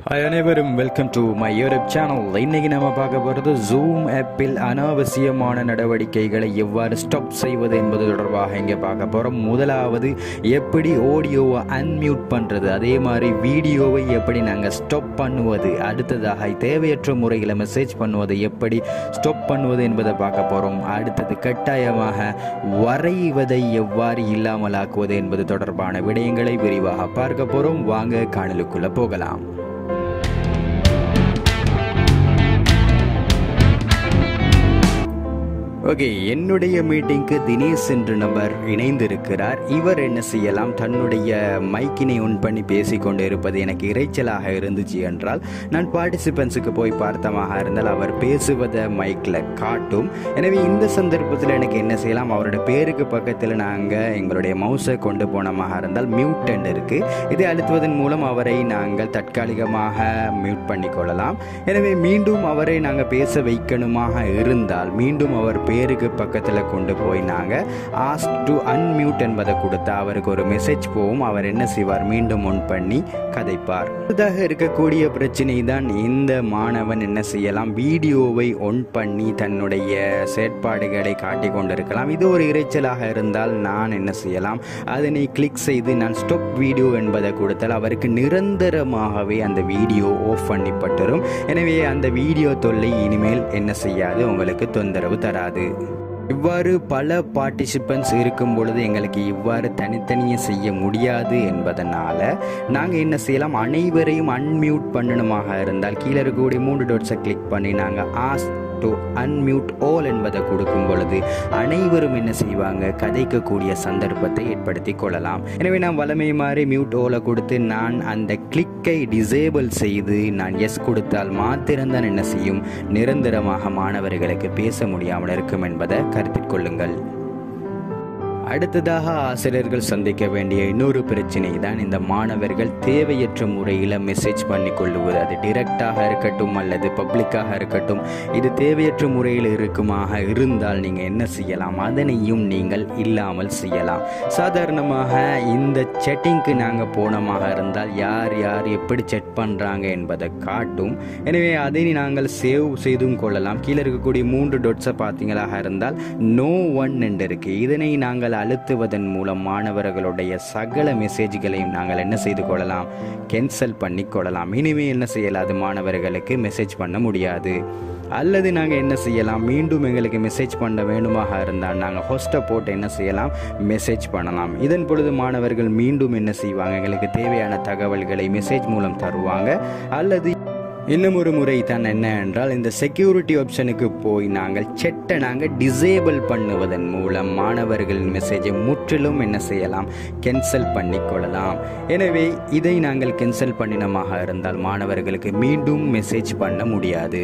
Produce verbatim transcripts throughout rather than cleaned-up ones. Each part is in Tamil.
Hi அனைவரும் welcome to my YouTube channel. இன்னைக்கு நம்ம பார்க்க போகிறது ஜூம் ஆப்பில் அனாவசியமான நடவடிக்கைகளை எவ்வாறு ஸ்டாப் செய்வது என்பது தொடர்பாக இங்கே பார்க்க போகிறோம். முதலாவது எப்படி ஆடியோவை அன்மியூட் பண்ணுறது, அதே மாதிரி வீடியோவை எப்படி நாங்கள் ஸ்டாப் பண்ணுவது, அடுத்ததாக தேவையற்ற முறையில் மெசேஜ் பண்ணுவதை எப்படி ஸ்டாப் பண்ணுவது என்பதை பார்க்க போகிறோம். அடுத்தது கட்டாயமாக வரைவதை எவ்வாறு இல்லாமலாக்குவது என்பது தொடர்பான விடயங்களை விரிவாக பார்க்க போகிறோம். வாங்க காணொளிக்குள்ளே போகலாம். ஓகே, என்னுடைய மீட்டிங்க்கு தினேஷ் என்ற நபர் இணைந்திருக்கிறார். இவர் என்ன செய்யலாம், தன்னுடைய மைக்கினை ஒன் பண்ணி பேசிக்கொண்டு இருப்பது எனக்கு இறைச்சலாக இருந்துச்சு என்றால் நான் பார்ட்டிசிபென்ட்ஸுக்கு போய் பார்த்தமாக இருந்தால் அவர் பேசுவதை மைக்கில் காட்டும். எனவே இந்த சந்தர்ப்பத்தில் எனக்கு என்ன செய்யலாம், அவருடைய பேருக்கு பக்கத்தில் நாங்கள் எங்களுடைய மவுஸை கொண்டு போனமாக இருந்தால் மியூட் அண்ட் இருக்குது, இதை அழுத்துவதன் மூலம் அவரை நாங்கள் தற்காலிகமாக மியூட் பண்ணிக்கொள்ளலாம். எனவே மீண்டும் அவரை நாங்கள் பேச வைக்கணுமாக இருந்தால் மீண்டும் அவர் பேருக்கு பக்கத்தில் கொண்டு போய் நாங்கள் ஆஸ்க் டு அன்மியூட் என்பதை கொடுத்தா அவருக்கு ஒரு மெசேஜ் போகும். அவர் என்ன செய்வார், மீண்டும் ஒன் பண்ணி கதைப்பார். இதாக இருக்கக்கூடிய பிரச்சனை தான் இந்த மாணவன் என்ன செய்யலாம், வீடியோவை ஒன் பண்ணி தன்னுடைய செயற்பாடுகளை காட்டி கொண்டிருக்கலாம். இது ஒரு இறைச்சலாக இருந்தால் நான் என்ன செய்யலாம், அதனை கிளிக் செய்து நான் ஸ்டாப் வீடியோ என்பதை கொடுத்தால் அவருக்கு நிரந்தரமாகவே அந்த வீடியோ ஆஃப் பண்ணிப்பட்டுரும். எனவே அந்த வீடியோ தொல்லை இனிமேல் என்ன செய்யாது, உங்களுக்கு தொந்தரவு தராது. இவ்வாறு பல பார்ட்டிசிபென்ட்ஸ் இருக்கும் பொழுது எங்களுக்கு இவ்வாறு தனித்தனியே செய்ய முடியாது என்பதனால நாங்கள் என்ன செய்யலாம், அனைவரையும் அன்மியூட் பண்ணணுமாக இருந்தால் கீழே இருக்கக்கூடிய மூன்று டோட்ஸை கிளிக் பண்ணி நாங்கள் ஆஸ்க் டு அன்மியூட் ஆல் என்பதை கொடுக்கும் பொழுது அனைவரும் என்ன செய்வாங்க, கதைக்கக்கூடிய சந்தர்ப்பத்தை ஏற்படுத்தி கொள்ளலாம். எனவே நான் வளமை மாதிரி மியூட் ஆலை கொடுத்து நான் அந்த கிளிக்கை டிசேபிள் செய்து நான் எஸ் கொடுத்தால் மாத்திரம்தான் என்ன செய்யும், நிரந்தரமாக மாணவர்களுக்கு பேச முடியாமல் இருக்கும் என்பதை கருத்தில் கொள்ளுங்கள். அடுத்ததாக ஆசிரியர்கள் சந்திக்க வேண்டிய இன்னொரு பிரச்சனை தான் இந்த மாணவர்கள் தேவையற்ற முறையில் மெசேஜ் பண்ணி கொள்ளுவது. அது டிரெக்டாக இருக்கட்டும் அல்லது பப்ளிக்காக இருக்கட்டும், இது தேவையற்ற முறையில் இருக்குமாக இருந்தால் நீங்கள் என்ன செய்யலாம், அதனையும் நீங்கள் இல்லாமல் செய்யலாம். சாதாரணமாக இந்த செட்டிங்க்கு நாங்கள் போனமாக இருந்தால் யார் யார் எப்படி செட் பண்ணுறாங்க என்பதை காட்டும். எனவே அதை நாங்கள் சேவ் செய்தும் கொள்ளலாம். கீழே இருக்கக்கூடிய மூன்று டொட்ஸை பார்த்தீங்களாக இருந்தால் நோ ஒன் என்று இருக்கு. இதனை நாங்கள் அழுத்துவதன் மூலம் மாணவர்களுடைய சகல மெசேஜ்களையும் நாங்கள் என்ன செய்து கொள்ளலாம், கேன்சல் பண்ணி கொள்ளலாம். இனிமேல் என்ன செய்யலாது, மாணவர்களுக்கு மெசேஜ் பண்ண முடியாது. அல்லது நாங்கள் என்ன செய்யலாம், மீண்டும் எங்களுக்கு மெசேஜ் பண்ண வேண்டுமாக இருந்தால் நாங்கள் ஹோஸ்ட்டை போட்டு என்ன செய்யலாம், மெசேஜ் பண்ணலாம். இதன் பொழுது மாணவர்கள் மீண்டும் என்ன செய்வாங்க, எங்களுக்கு தேவையான தகவல்களை மெசேஜ் மூலம் தருவாங்க. அல்லது இன்னும் ஒரு முறை தான் என்ன என்றால், இந்த செக்யூரிட்டி ஆப்ஷனுக்கு போய் நாங்கள் செட்டை நாங்கள் டிசேபிள் பண்ணுவதன் மூலம் மாணவர்களின் மெசேஜை முற்றிலும் என்ன செய்யலாம், கேன்சல் பண்ணி கொள்ளலாம். எனவே இதை நாங்கள் கேன்சல் பண்ணினமாக இருந்தால் மாணவர்களுக்கு மீண்டும் மெசேஜ் பண்ண முடியாது.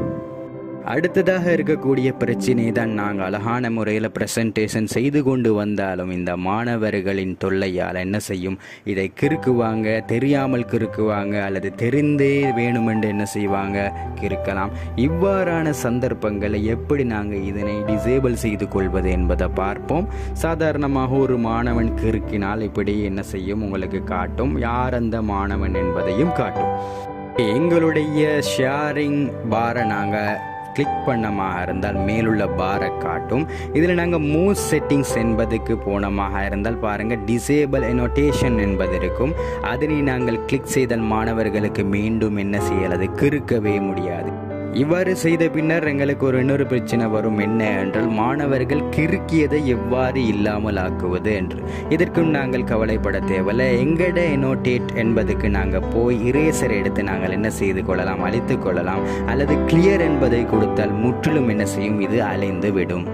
அடுத்ததாக இருக்கக்கூடிய பிரச்சனை தான், நாங்கள் அழகான முறையில் ப்ரெசன்டேஷன் செய்து கொண்டு வந்தாலும் இந்த மாணவர்களின் தொல்லையால் என்ன செய்யும், இதை கிறுக்குவாங்க, தெரியாமல் கிறுக்குவாங்க, அல்லது தெரிந்தே வேணுமென்று என்ன செய்வாங்க, கிறுக்கலாம். இவ்வாறான சந்தர்ப்பங்களை எப்படி நாங்கள் இதனை டிசேபிள் செய்து கொள்வது என்பதை பார்ப்போம். சாதாரணமாக ஒரு மாணவன் கிறுக்கினால் இப்படி என்ன செய்யும், உங்களுக்கு காட்டும், யார் அந்த மாணவன் என்பதையும் காட்டும். எங்களுடைய ஷேரிங் பாரை நாங்கள் கிளிக் பண்ணமாக இருந்தால் மேலுள்ள பாரை காட்டும். இதில் நாங்கள் மூவ் செட்டிங்ஸ் என்பதுக்கு போனமாக இருந்தால் பாருங்கள், டிசேபிள் அனோட்டேஷன் என்பது இருக்கும். அதனை நாங்கள் கிளிக் செய்தால் மாணவர்களுக்கு மீண்டும் என்ன செய்யலாது, கிறுக்கவே முடியாது. இவ்வாறு செய்த பின்னர் எங்களுக்கு ஒரு இன்னொரு பிரச்சனை வரும். என்ன என்றால், மாணவர்கள் கிறுக்கியதை எவ்வாறு இல்லாமல் ஆக்குவது என்று. இதற்கும் நாங்கள் கவலைப்பட தேவையில்லை. எங்கட அனோட்டேட் என்பதுக்கு நாங்கள் போய் இரேசர் எடுத்து நாங்கள் என்ன செய்து கொள்ளலாம், அழித்து கொள்ளலாம். அல்லது கிளியர் என்பதை கொடுத்தால் முற்றிலும் என்ன செய்யும், இது அழிந்து விடும்.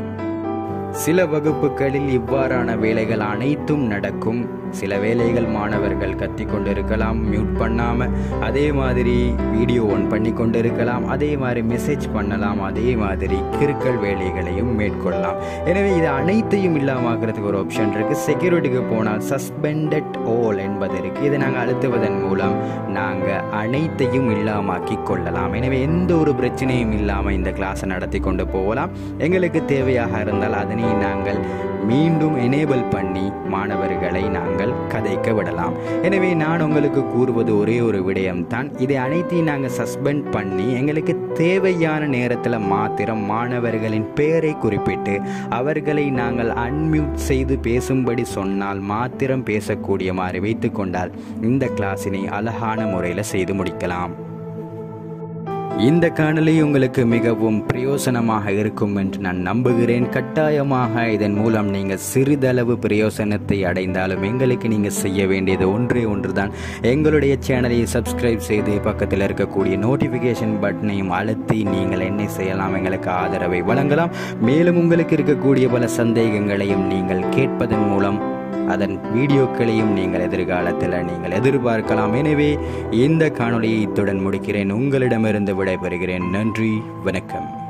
சில வகுப்புகளில் இவ்வாறான வேலைகள் அனைத்தும் நடக்கும். சில வேலைகள் மாணவர்கள் கத்தி கொண்டிருக்கலாம் மியூட் பண்ணாமல், அதே மாதிரி வீடியோ ஒன் பண்ணி கொண்டிருக்கலாம், அதே மாதிரி மெசேஜ் பண்ணலாம், அதே மாதிரி கிறுக்கல் வேலைகளையும் மேற்கொள்ளலாம். எனவே இது அனைத்தையும் இல்லாமக்கிறதுக்கு ஒரு ஆப்ஷன் இருக்குது. செக்யூரிட்டிக்கு போனால் சஸ்பெண்டட் ஆல் என்பது இருக்குது. இதை நாங்கள் அழுத்துவதன் மூலம் நாங்கள் அனைத்தையும் இல்லாமாக்கி கொள்ளலாம். எனவே எந்த ஒரு பிரச்சனையும் இல்லாமல் இந்த கிளாஸை நடத்தி கொண்டு போகலாம். எங்களுக்கு தேவையாக இருந்தால் அதனை நாங்கள் மீண்டும் இணைய எனேபிள் பண்ணி மாணவர்களை நாங்கள் கதைக்க விடலாம். எனவே நான் உங்களுக்கு கூறுவது ஒரே ஒரு விடயம்தான், இதை அனைத்தையும் நாங்கள் சஸ்பெண்ட் பண்ணி எங்களுக்கு தேவையான நேரத்தில் மாத்திரம் மாணவர்களின் பெயரை குறிப்பிட்டு அவர்களை நாங்கள் அன்மியூட் செய்து பேசும்படி சொன்னால் மாத்திரம் பேசக்கூடிய மாதிரி வைத்து கொண்டால் இந்த கிளாஸினை அழகான முறையில் செய்து முடிக்கலாம். இந்த காணொளி உங்களுக்கு மிகவும் பிரயோசனமாக இருக்கும் என்று நான் நம்புகிறேன். கட்டாயமாக இதன் மூலம் நீங்கள் சிறிதளவு பிரயோசனத்தை அடைந்தாலும் எங்களுக்கு நீங்கள் செய்ய வேண்டியது ஒன்றே ஒன்று தான், எங்களுடைய சேனலை சப்ஸ்கிரைப் செய்து பக்கத்தில் இருக்கக்கூடிய நோட்டிஃபிகேஷன் பட்டனையும் அழுத்தி நீங்கள் என்ன செய்யலாம், எங்களுக்கு ஆதரவை வழங்கலாம். மேலும் உங்களுக்கு இருக்கக்கூடிய பல சந்தேகங்களையும் நீங்கள் கேட்பதன் மூலம் அதன் வீடியோக்களையும் நீங்கள் எதிர்காலத்தில் நீங்கள் எதிர்பார்க்கலாம். எனவே இந்த காணொளியை இத்துடன் முடிக்கிறேன். உங்களிடமிருந்து விடைபெறுகிறேன். நன்றி, வணக்கம்.